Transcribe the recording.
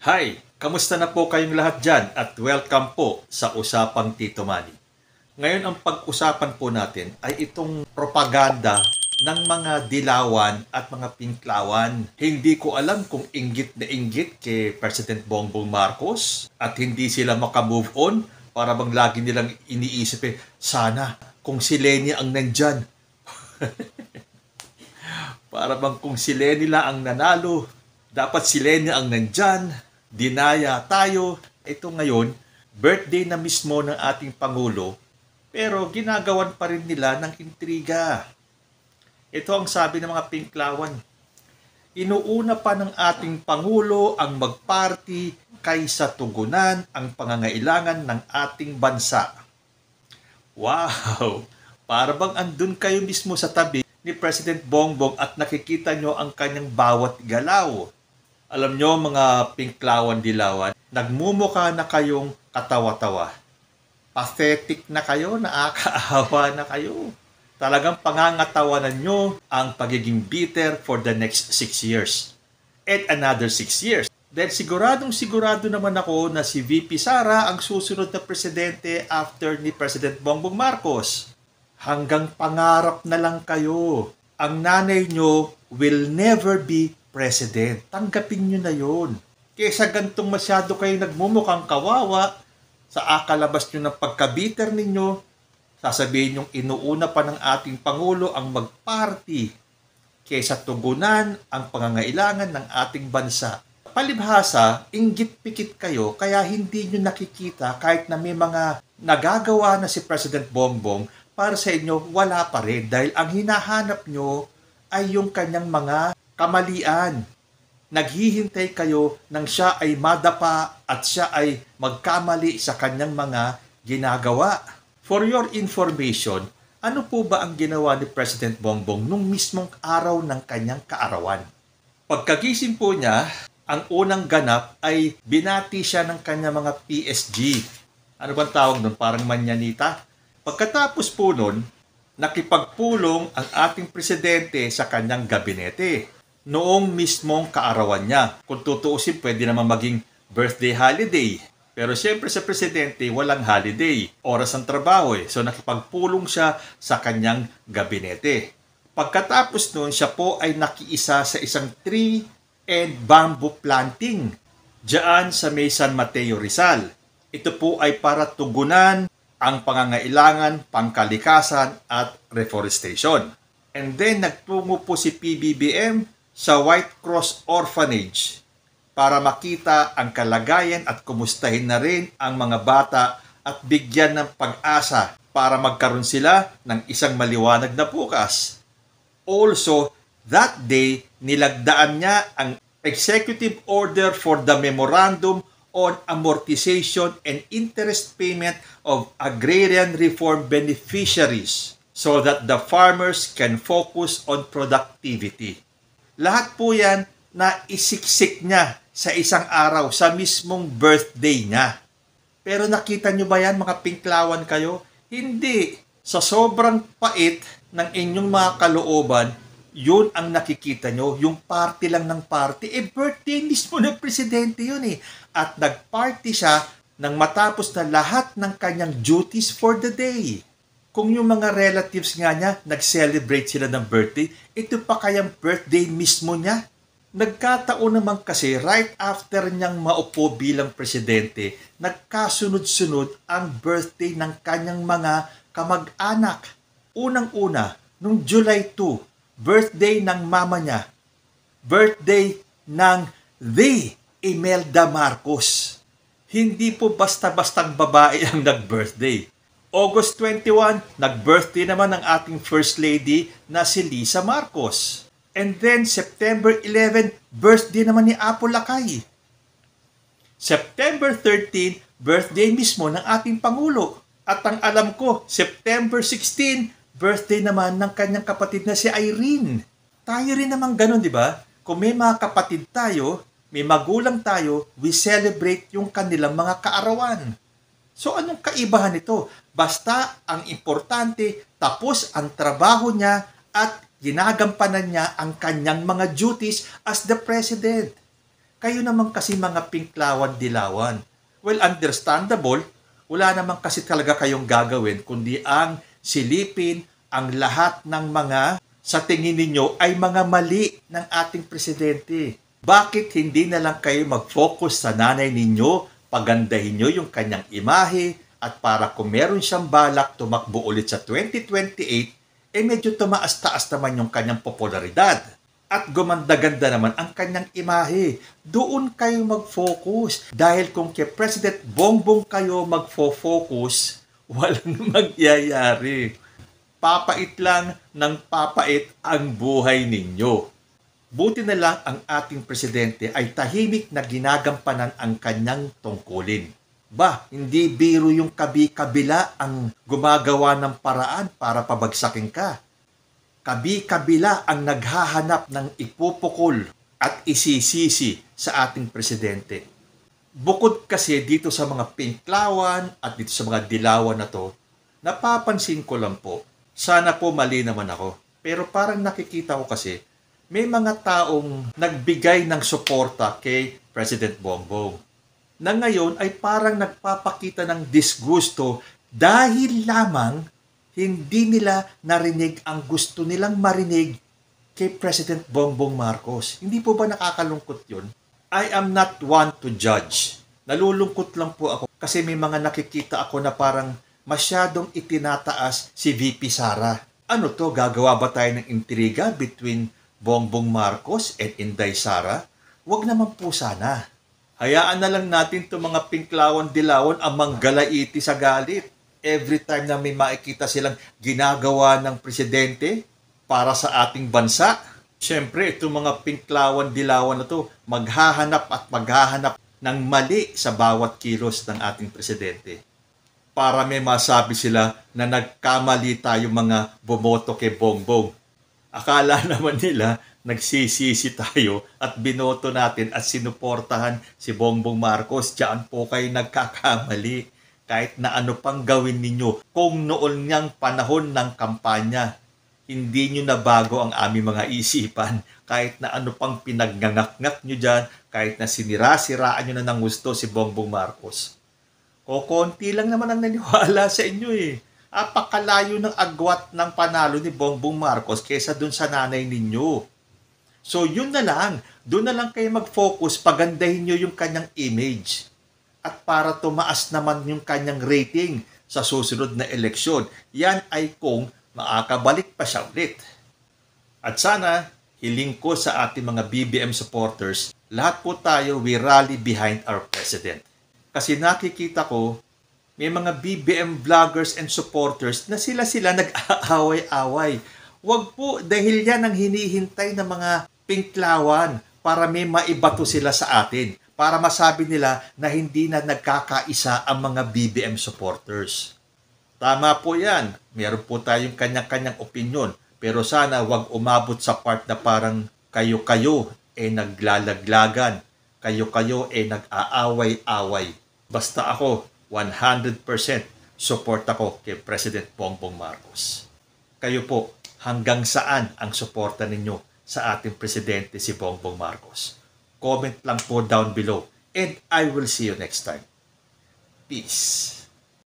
Hi! Kamusta na po kayong lahat dyan at welcome po sa Usapang Tito Manny. Ngayon ang pag-usapan po natin ay itong propaganda ng mga dilawan at mga pinklawan. Hindi ko alam kung inggit na inggit kay President Bongbong Marcos at hindi sila makamove on para bang lagi nilang iniisip sana kung si Leni ang nandyan. Para bang kung si Leni lang ang nanalo, dapat si Leni ang nandyan, dinaya tayo. Ito ngayon, birthday na mismo ng ating Pangulo, pero ginagawan pa rin nila ng intriga. Ito ang sabi ng mga pinklawan. Inuuna pa ng ating Pangulo ang magparty kaysa tugunan ang pangangailangan ng ating bansa. Wow! Para bang andun kayo mismo sa tabi ni President Bongbong at nakikita nyo ang kanyang bawat galaw. Alam nyo mga pinklawan dilawan, nagmumukha na kayong katawa-tawa. Pathetic na kayo, nakakaawa na kayo. Talagang pangangatawanan nyo ang pagiging bitter for the next 6 years. And another 6 years. Dahil sigurado naman ako na si VP Sara ang susunod na presidente after ni President Bongbong Marcos. Hanggang pangarap na lang kayo. Ang nanay nyo will never be president. Tanggapin nyo na yun. Kesa gantong masyado kayo nagmumukhang kawawa, sa akalabas nyo ng pagkabiter ninyo, sasabihin yung inuuna pa ng ating Pangulo ang magparty kesa tugunan ang pangangailangan ng ating bansa. Palibhasa, inggit-pikit kayo kaya hindi nyo nakikita kahit na may mga nagagawa na si President Bongbong, para sa inyo wala pa rin dahil ang hinahanap nyo ay yung kanyang mga kamalian. Naghihintay kayo nang siya ay madapa at siya ay magkamali sa kanyang mga ginagawa. For your information, ano po ba ang ginawa ni President Bongbong nung mismong araw ng kanyang kaarawan? Pagkagising po niya, ang unang ganap ay binati siya ng kanyang mga PSG. Ano bang tawag nun? Parang manyanita? Pagkatapos po nun, nakipagpulong ang ating presidente sa kanyang gabinete noong mismong kaarawan niya. Kung tutuusin, pwede naman maging birthday holiday. Pero siyempre sa presidente, walang holiday. Oras ng trabaho So nakipagpulong siya sa kanyang gabinete. Pagkatapos nun, siya po ay nakiisa sa isang tree and bamboo planting diyan sa may San Mateo, Rizal. Ito po ay para tugunan ang pangangailangan, pangkalikasan at reforestation. And then nagtungo po si PBBM sa White Cross Orphanage para makita ang kalagayan at kumustahin na rin ang mga bata at bigyan ng pag-asa para magkaroon sila ng isang maliwanag na bukas. Also, that day, nilagdaan niya ang Executive Order for the Memorandum on Amortization and Interest Payment of Agrarian Reform Beneficiaries so that the farmers can focus on productivity. Lahat po yan na isiksik niya sa isang araw, sa mismong birthday niya. Pero nakita nyo ba yan mga pinklawan kayo? Hindi. Sa sobrang pait ng inyong mga kalooban, yun ang nakikita nyo, yung party lang ng party. Birthday mismo ng presidente yun At nagparty siya nang matapos na lahat ng kanyang duties for the day. Kung yung mga relatives nga niya, nag-celebrate sila ng birthday, ito pa kayang birthday mismo niya? Nagkataon naman kasi right after niyang maupo bilang presidente, nagkasunod-sunod ang birthday ng kanyang mga kamag-anak. Unang-una, nung July 2, birthday ng mama niya. Birthday ng Imelda Marcos. Hindi po basta-bastang babae ang nag-birthday. August 21, nag-birthday naman ang ating First Lady na si Lisa Marcos. And then September 11, birthday naman ni Apo Lakay. September 13, birthday mismo ng ating Pangulo. At ang alam ko, September 16, birthday naman ng kanyang kapatid na si Irene. Tayo rin naman ganun, di ba? Kung may mga kapatid tayo, may magulang tayo, we celebrate yung kanilang mga kaarawan. So anong kaibahan nito? Basta ang importante, tapos ang trabaho niya at ginagampanan niya ang kanyang mga duties as the president. Kayo naman kasi mga pinklawan-dilawan. Well, understandable, wala naman kasi talaga kayong gagawin kundi ang silipin ang lahat ng mga sa tingin ninyo ay mga mali ng ating presidente. Bakit hindi na lang kayo mag-focus sa nanay ninyo, pagandahin nyo yung kanyang imahe, at para kung meron siyang balak tumakbo ulit sa 2028, medyo tumaas-taas naman yung kanyang popularidad. At gumanda-ganda naman ang kanyang imahe. Doon kayo mag-focus. Dahil kung kay President Bongbong kayo mag-focus, walang magyayari. Papait lang ng papait ang buhay ninyo. Buti na lang ang ating presidente ay tahimik na ginagampanan ang kanyang tungkulin. Hindi biro yung kabi-kabila ang gumagawa ng paraan para pabagsakin ka. Kabi-kabila ang naghahanap ng ipupukol at isisisi sa ating presidente. Bukod kasi dito sa mga pinklawan at dito sa mga dilawan na to, napapansin ko lang po, sana po mali naman ako, pero parang nakikita ko kasi may mga taong nagbigay ng suporta kay President Bongbong na ngayon ay parang nagpapakita ng disgusto dahil lamang hindi nila narinig ang gusto nilang marinig kay President Bongbong Marcos. Hindi po ba nakakalungkot yun? I am not one to judge. Nalulungkot lang po ako kasi may mga nakikita ako na parang masyadong itinataas si VP Sara. Ano to, gagawa ba tayo ng intriga between Bongbong Marcos and Inday Sara? Huwag naman po sana. Hayaan na lang natin itong mga pinklawan-dilawan ang manggalaiti sa galit. Every time na may makikita silang ginagawa ng presidente para sa ating bansa, syempre itong mga pinklawan-dilawan na to maghahanap ng mali sa bawat kilos ng ating presidente. Para may masabi sila na nagkamali tayo mga bumoto kay Bongbong. Akala naman nila nagsisisi tayo at binoto natin at sinuportahan si Bongbong Marcos. Diyan po kayo nagkakamali. Kahit na ano pang gawin ninyo, kung noon niyang panahon ng kampanya, hindi nyo na bago ang aming mga isipan. Kahit na ano pang pinagnangak-ngak nyo dyan, kahit na sinira-siraan nyo na ng gusto si Bongbong Marcos. Konti lang naman ang naniwala sa inyo eh. Apakalayo ng agwat ng panalo ni Bongbong Marcos kesa dun sa nanay ninyo. So yun na lang, doon na lang kayo mag-focus, pagandahin nyo yung kanyang image. At para tumaas naman yung kanyang rating sa susunod na eleksyon, yan ay kung makakabalik pa siya ulit. At sana, hiling ko sa ating mga BBM supporters, lahat po tayo, we rally behind our president. Kasi nakikita ko, may mga BBM vloggers and supporters na sila nag-aaway-away. Huwag po, dahil yan ang hinihintay ng mga pinklawan para may maibato sila sa atin. Para masabi nila na hindi na nagkakaisa ang mga BBM supporters. Tama po yan. Meron po tayong kanya-kanyang opinyon. Pero sana wag umabot sa part na parang kayo-kayo naglalaglagan. Kayo-kayo nag-aaway-away. Basta ako, 100% support ako kay President Bongbong Marcos. Kayo po, hanggang saan ang suporta ninyo sa ating presidente si Bongbong Marcos? Comment lang po down below and I will see you next time. Peace.